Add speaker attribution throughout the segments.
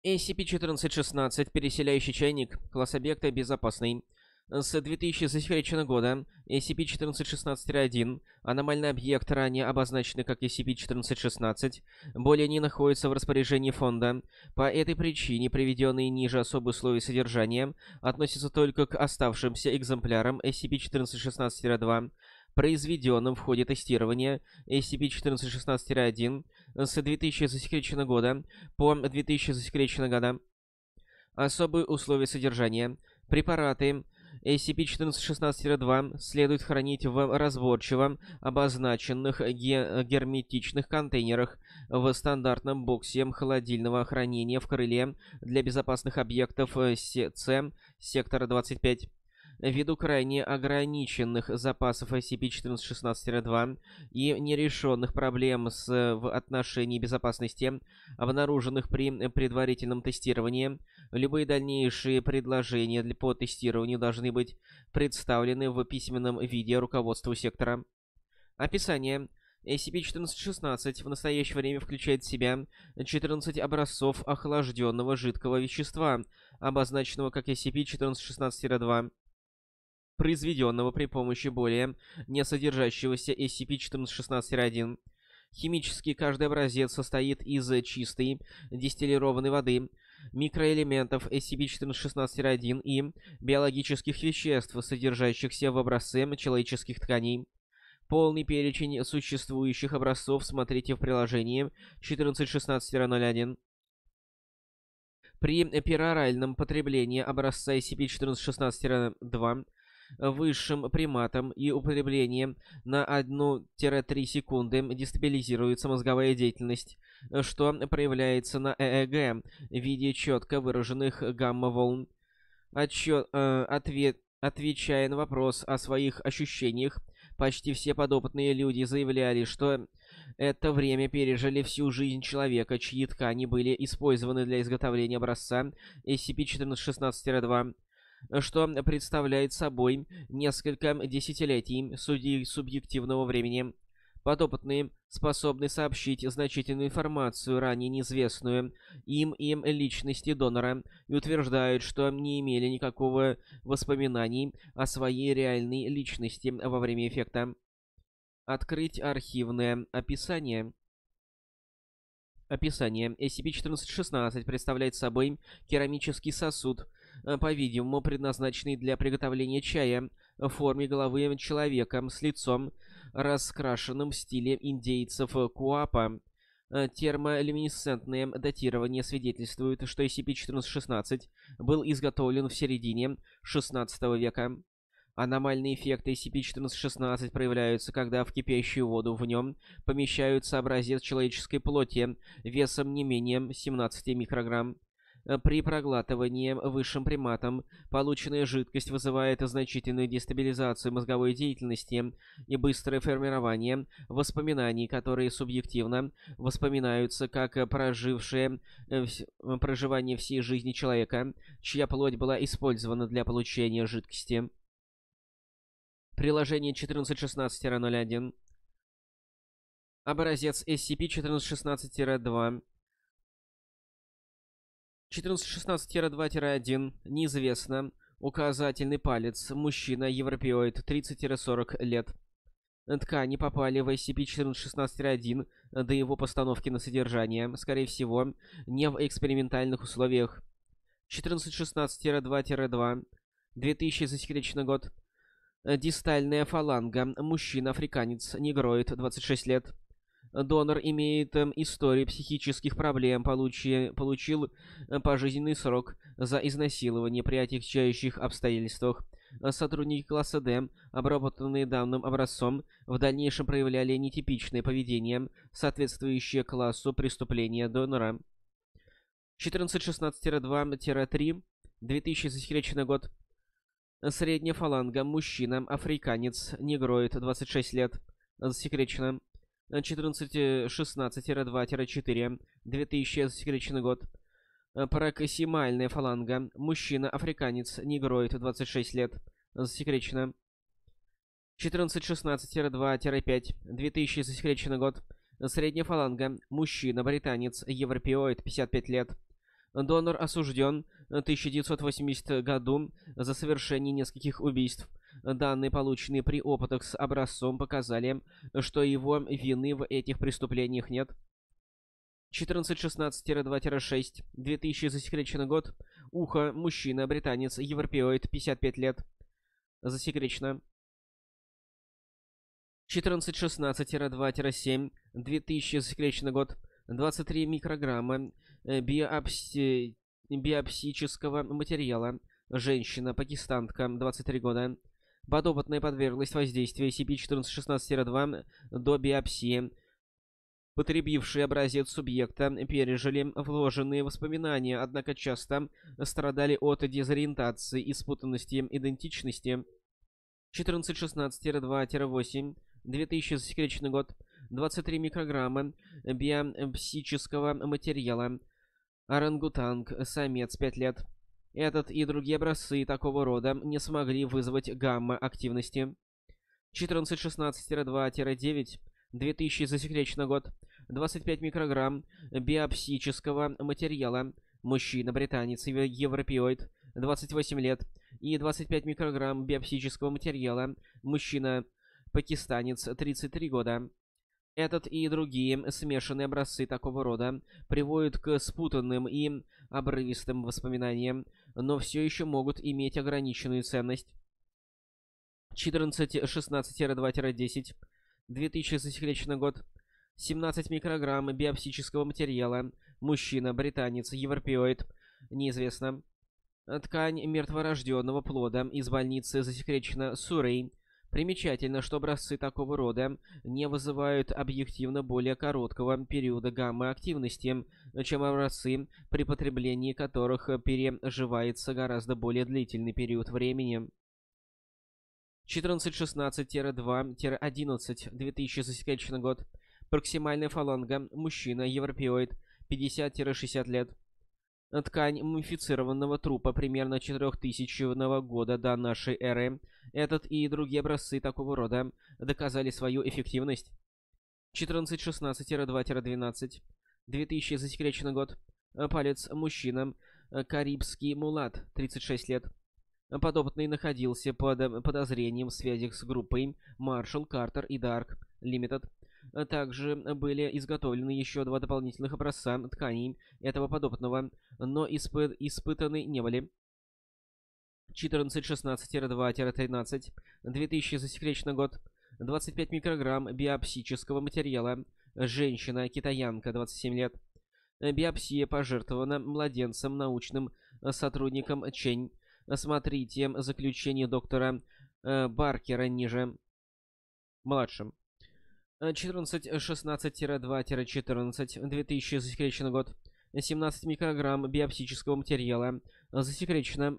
Speaker 1: SCP-1416, переселяющий чайник, класс объекта безопасный. С 2000 засекреченного года SCP-1416-1, аномальный объект, ранее обозначенный как SCP-1416, более не находится в распоряжении фонда. По этой причине приведенные ниже особые условия содержания относятся только к оставшимся экземплярам SCP-1416-2, произведенным в ходе тестирования SCP-1416-1 с 2000 засекреченного года по 2000 засекреченного года. Особые условия содержания. Препараты SCP-1416-2 следует хранить в разборчиво обозначенных герметичных контейнерах в стандартном боксе холодильного хранения в крыле для безопасных объектов С, сектора 25. Ввиду крайне ограниченных запасов SCP-1416-2 и нерешенных проблем в отношении безопасности, обнаруженных при предварительном тестировании, любые дальнейшие предложения по тестированию должны быть представлены в письменном виде руководству сектора. Описание. SCP-1416 в настоящее время включает в себя 14 образцов охлажденного жидкого вещества, обозначенного как SCP-1416-2, произведенного при помощи более не содержащегося SCP-1416-1. Химически каждый образец состоит из чистой дистиллированной воды, микроэлементов SCP-1416-1 и биологических веществ, содержащихся в образце человеческих тканей. Полный перечень существующих образцов смотрите в приложении 1416-01. При пероральном потреблении образца SCP-1416-2 высшим приматом и употреблением на 1-3 секунды дестабилизируется мозговая деятельность, что проявляется на ЭЭГ в виде четко выраженных гамма-волн. Отвечая на вопрос о своих ощущениях, почти все подопытные люди заявляли, что это время пережили всю жизнь человека, чьи ткани были использованы для изготовления образца SCP-1416-2, что представляет собой несколько десятилетий субъективного времени. Подопытные способны сообщить значительную информацию, ранее неизвестную им личности донора, и утверждают, что не имели никакого воспоминаний о своей реальной личности во время эффекта. Открыть архивное описание. Описание. SCP-1416 представляет собой керамический сосуд, по-видимому, предназначенный для приготовления чая, в форме головы человека с лицом, раскрашенным в стиле индейцев Куапа. Термолюминесцентное датирование свидетельствует, что SCP-1416 был изготовлен в середине XVI века. Аномальные эффекты SCP-1416 проявляются, когда в кипящую воду в нем помещаются образец человеческой плоти весом не менее 17 микрограмм. При проглатывании высшим приматом полученная жидкость вызывает значительную дестабилизацию мозговой деятельности и быстрое формирование воспоминаний, которые субъективно воспоминаются как проживание всей жизни человека, чья плоть была использована для получения жидкости. Приложение 1416-01. Образец SCP-1416-2. 1416-2-1. Неизвестно. Указательный палец. Мужчина, европеоид, 30-40 лет. Ткани попали в SCP-1416-1 до его постановки на содержание. Скорее всего, не в экспериментальных условиях. 1416-2-2. 2000 засекреченный год. Дистальная фаланга. Мужчина, африканец, негроид, 26 лет. Донор имеет историю психических проблем, получил пожизненный срок за изнасилование при отягчающих обстоятельствах. Сотрудники класса Д, обработанные данным образцом, в дальнейшем проявляли нетипичное поведение, соответствующее классу преступления донора. 1416-2-3. 2000 засекреченный год. Средняя фаланга. Мужчина, африканец, негроид, 26 лет. Засекречено. 1416-2-4. 2000 засекреченный год. Проксимальная фаланга. Мужчина, африканец, негроид, 26 лет. Засекречено. 1416-2-5. 2000 засекреченный год. Средняя фаланга. Мужчина, британец, европеоид, 55 лет. Донор осужден в 1980 году за совершение нескольких убийств. Данные, полученные при опытах с образцом, показали, что его вины в этих преступлениях нет. 1416-2-6, 2000, засекреченный год. Ухо, мужчина, британец, европеоид, 55 лет. Засекречено. 1416-2-7, 2000, засекреченный год. 23 микрограмма биопсического материала. Женщина, пакистанка, 23 года. Подопытная подверглась воздействию SCP-1416-2 до биопсии. Потребившие образец субъекта пережили вложенные воспоминания, однако часто страдали от дезориентации и спутанности идентичности. 1416-2-8, 2000, засекреченный год. 23 микрограмма биопсического материала. Орангутанг, самец, 5 лет. Этот и другие образцы такого рода не смогли вызвать гамма-активности. 1416-2-9, 2000, засекреченный год. 25 микрограмм биопсического материала. Мужчина, британец, европеоид, 28 лет. И 25 микрограмм биопсического материала. Мужчина, пакистанец, 33 года. Этот и другие смешанные образцы такого рода приводят к спутанным и обрывистым воспоминаниям, но все еще могут иметь ограниченную ценность. 1416-2-10, 2000, засекреченный год. 17 микрограмм биопсического материала. Мужчина, британец, европеоид, неизвестно. Ткань мертворожденного плода из больницы засекречена Суррей. Примечательно, что образцы такого рода не вызывают объективно более короткого периода гамма-активности, чем образцы, при потреблении которых переживается гораздо более длительный период времени. 1416-2-11, 2000, засекреченный год. Проксимальная фаланга, мужчина, европеоид, 50-60 лет. Ткань мумифицированного трупа примерно 4000 года до нашей эры. Этот и другие образцы такого рода доказали свою эффективность. 1416-2-12, 2000, засекреченный год. Палец, мужчина, карибский мулат, 36 лет. Подопытный находился под подозрением в связях с группой Marshall, Carter и Dark Limited. Также были изготовлены еще 2 дополнительных образца тканей этого подопытного, но испытаны не были. 1416-2-13, 2000, засекреченный год. 25 микрограмм биопсического материала. Женщина, китаянка, 27 лет. Биопсия пожертвована младенцем научным сотрудником Чень. Смотрите заключение доктора Баркера ниже. Младшим. 1416-2-14, 2000, засекреченный год. 17 микрограмм биопсического материала. Засекречено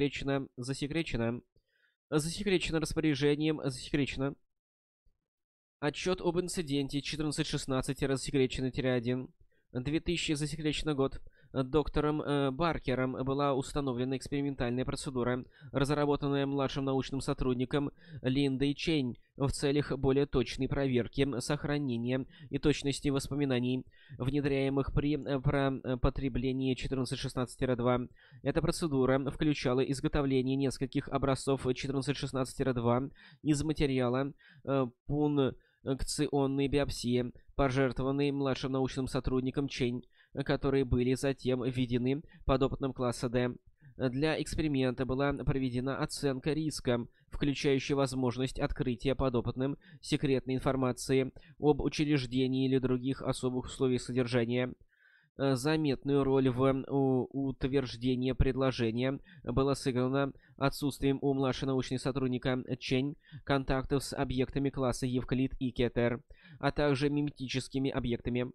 Speaker 1: распоряжением, засекречено. Отчет об инциденте 1416-засекречено-1. 2000, засекреченный год. Доктором Баркером была установлена экспериментальная процедура, разработанная младшим научным сотрудником Линдой Чень в целях более точной проверки сохранения и точности воспоминаний, внедряемых при потреблении 1416-2. Эта процедура включала изготовление нескольких образцов 1416-2 из материала пункционной биопсии, пожертвованной младшим научным сотрудником Чень, которые были затем введены подопытным класса D. Для эксперимента была проведена оценка риска, включающая возможность открытия подопытным секретной информации об учреждении или других особых условиях содержания. Заметную роль в утверждении предложения было сыграно отсутствием у младшего научного сотрудника Чень контактов с объектами класса Евклид и Кетер, а также миметическими объектами.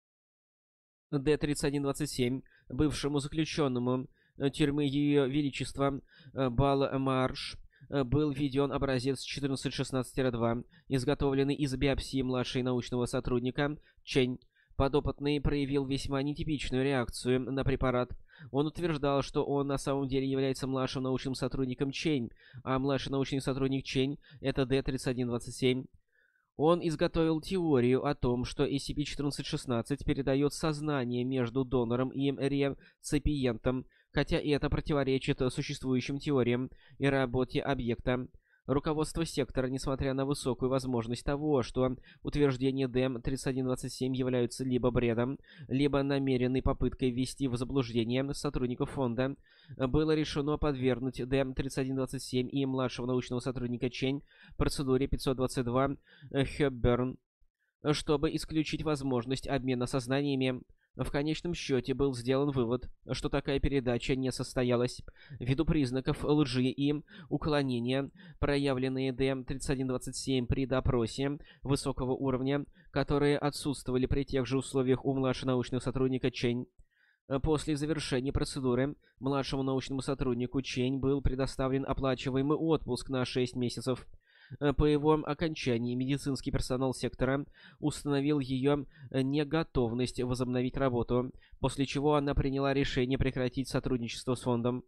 Speaker 1: Д-3127, бывшему заключенному тюрьмы Ее Величества Балмарш, был введен образец 1416-2, изготовленный из биопсии младшего научного сотрудника Чень. Подопытный проявил весьма нетипичную реакцию на препарат. Он утверждал, что он на самом деле является младшим научным сотрудником Чень, а младший научный сотрудник Чень — это Д-3127. Он изготовил теорию о том, что SCP-1416 передает сознание между донором и реципиентом, хотя и это противоречит существующим теориям и работе объекта. Руководство сектора, несмотря на высокую возможность того, что утверждения ДМ-3127 являются либо бредом, либо намеренной попыткой ввести в заблуждение сотрудников фонда, было решено подвергнуть ДМ-3127 и младшего научного сотрудника Чень процедуре 522 Хэбберн, чтобы исключить возможность обмена сознаниями. В конечном счете был сделан вывод, что такая передача не состоялась, ввиду признаков лжи и уклонения, проявленные ДМ-3127 при допросе высокого уровня, которые отсутствовали при тех же условиях у младшего научного сотрудника Чень. После завершения процедуры младшему научному сотруднику Чень был предоставлен оплачиваемый отпуск на 6 месяцев. По его окончании медицинский персонал сектора установил ее неготовность возобновить работу, после чего она приняла решение прекратить сотрудничество с фондом.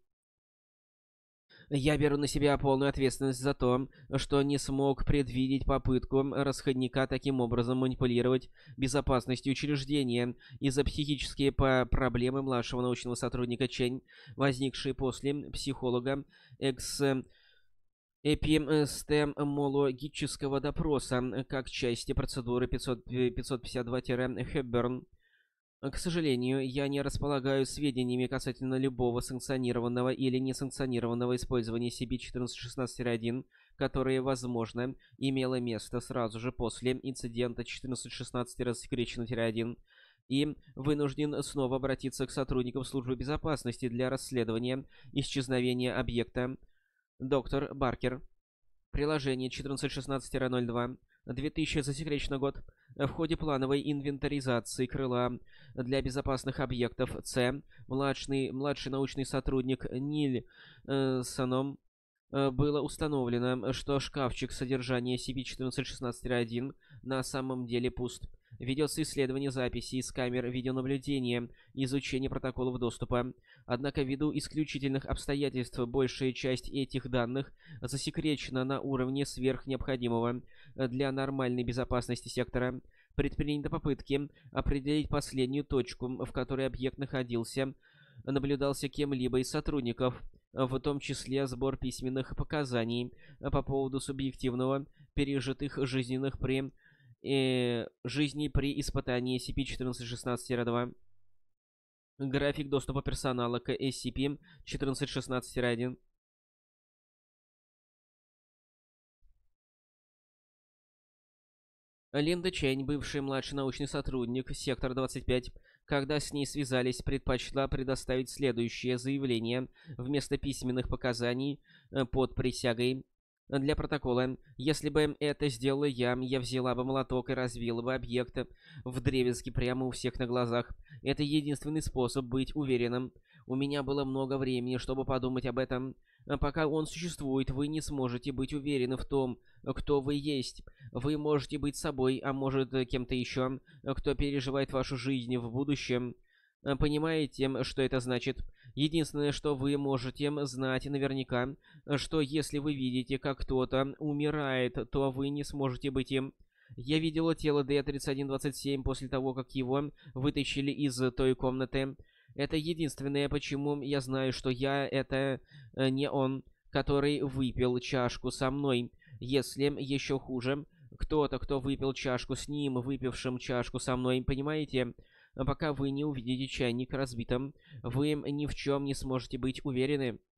Speaker 1: Я беру на себя полную ответственность за то, что не смог предвидеть попытку расходника таким образом манипулировать безопасностью учреждения из-за психические проблемы младшего научного сотрудника Чень, возникшие после психолога эпистемологического допроса как части процедуры 552-Хэбберн. К сожалению, я не располагаю сведениями касательно любого санкционированного или несанкционированного использования SCP-1416-1, которое, возможно, имело место сразу же после инцидента 1416-1, и вынужден снова обратиться к сотрудникам службы безопасности для расследования исчезновения объекта. Доктор Баркер. Приложение 1416-02. 2000 засекреченный год. В ходе плановой инвентаризации крыла для безопасных объектов С младший научный сотрудник Ниль Саном было установлено, что шкафчик содержания SCP-1416-1 на самом деле пуст. Ведется исследование записей с камер видеонаблюдения и изучение протоколов доступа. Однако ввиду исключительных обстоятельств большая часть этих данных засекречена на уровне сверхнеобходимого для нормальной безопасности сектора. Предприняты попытки определить последнюю точку, в которой объект наблюдался кем-либо из сотрудников, в том числе сбор письменных показаний по поводу субъективного пережитых жизненных жизни при испытании SCP-1416-2. График доступа персонала к SCP-1416-1. Линда Чэнь, бывший младший научный сотрудник Сектор 25, когда с ней связались, предпочла предоставить следующее заявление вместо письменных показаний под присягой. Для протокола, если бы это сделала я взяла бы молоток и разбила бы объект вдребезги прямо у всех на глазах. Это единственный способ быть уверенным. У меня было много времени, чтобы подумать об этом. Пока он существует, вы не сможете быть уверены в том, кто вы есть. Вы можете быть собой, а может кем-то еще, кто переживает вашу жизнь в будущем. Понимаете, что это значит? Единственное, что вы можете знать наверняка, что если вы видите, как кто-то умирает, то вы не сможете быть им. Я видела тело D-3127 после того, как его вытащили из той комнаты. Это единственное, почему я знаю, что я — это не он, который выпил чашку со мной. Если еще хуже, кто-то, кто выпил чашку с ним, выпившим чашку со мной, понимаете? Пока вы не увидите чайник разбитым, вы ни в чем не сможете быть уверены.